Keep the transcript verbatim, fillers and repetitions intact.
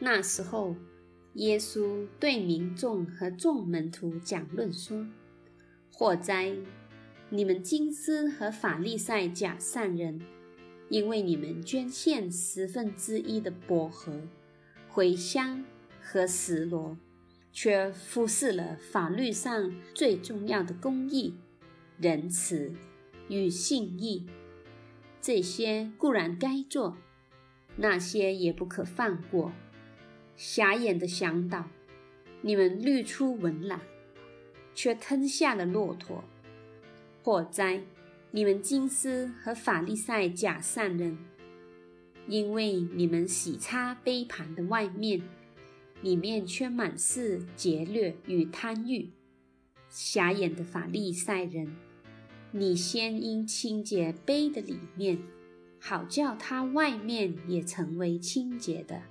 那时候，耶稣对民众和众门徒讲论说：祸哉！你们经师和法利赛假善人，因为你们捐献十分之一的薄荷、茴香和石螺，却忽视了法律上最重要的公义、仁慈与信义。这些固然该做，那些也不可放过。瞎眼的向导，你们滤出文来，却吞下了骆驼。祸哉！你们经师和法利赛假善人，因为你们洗擦杯盘的外面，里面却满是劫掠与贪欲。瞎眼的法利赛人，你先应清洁杯的里面，好叫它外面也成为清洁的。